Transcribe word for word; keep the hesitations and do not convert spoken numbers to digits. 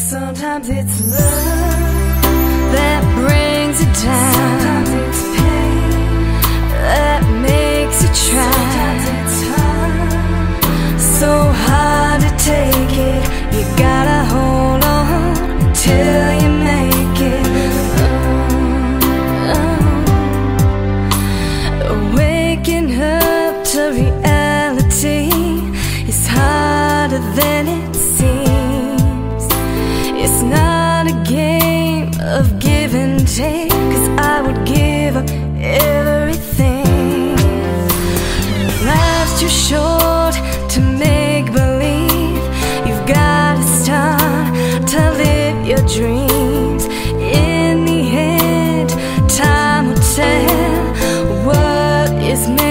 Sometimes it's love that brings you down. Sometimes it's pain that makes you try. Sometimes it's hard, so hard to take it. You gotta hold on till you make it. Oh, oh. Waking up to reality is harder than it seems. It's not a game of give and take, 'cause I would give up everything. Life's too short to make believe. You've gotta start to live your dreams. In the end, time will tell what is meant